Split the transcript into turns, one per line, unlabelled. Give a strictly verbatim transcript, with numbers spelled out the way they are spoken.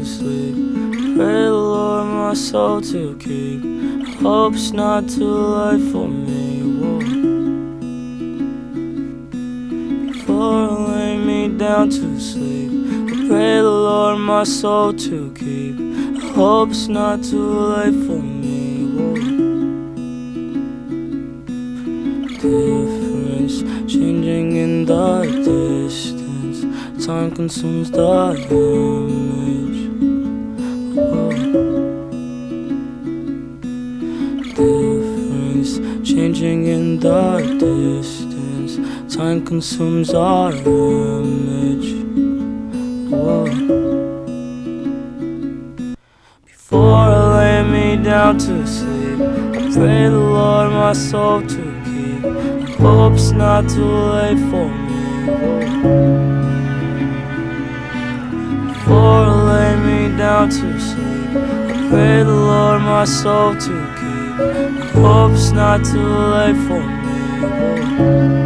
to sleep. Pray the Lord my soul to keep. I hope it's not too late for me. Whoa. Before I lay me down to sleep, I pray the Lord my soul to keep. I hope it's not too late for me. Whoa. Difference changing in the distance. Time consumes the image. Whoa. Difference changing in the distance. Time consumes our image. Whoa. Before I lay me down to sleep, I pray the Lord my soul to keep. I hope it's not too late for me. Whoa. Before I lay me down to sleep, I pray the Lord my soul to keep. I hope it's not too late for me. Whoa.